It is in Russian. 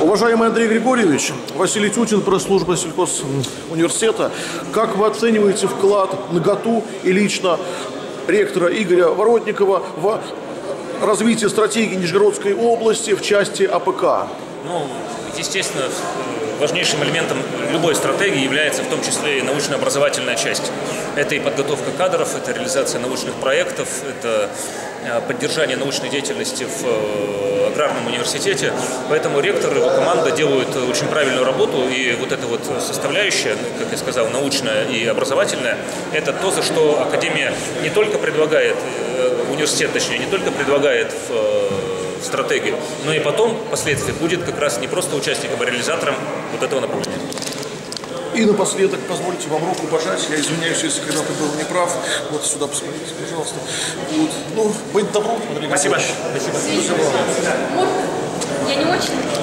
Уважаемый Андрей Григорьевич, Василий Тютин, пресс-служба сельхозуниверситета. Как вы оцениваете вклад НГАТУ и лично ректора Игоря Воротникова в развитие стратегии Нижегородской области в части АПК? Ну, естественно, важнейшим элементом любой стратегии является в том числе и научно-образовательная часть. Это и подготовка кадров, это реализация научных проектов, это поддержание научной деятельности в аграрном университете. Поэтому ректор и его команда делают очень правильную работу. И вот эта вот составляющая, как я сказал, научная и образовательная, это то, за что Академия не только предлагает, университет точнее, не только предлагает в стратегию, но и потом, впоследствии, будет как раз не просто участником, а реализатором вот этого направления. И напоследок, позвольте вам руку пожать. Я извиняюсь, если когда-то был неправ. Вот сюда посмотрите, пожалуйста. Вот. Ну, быть добром, Андрей Григорьевич. Спасибо. Я не очень.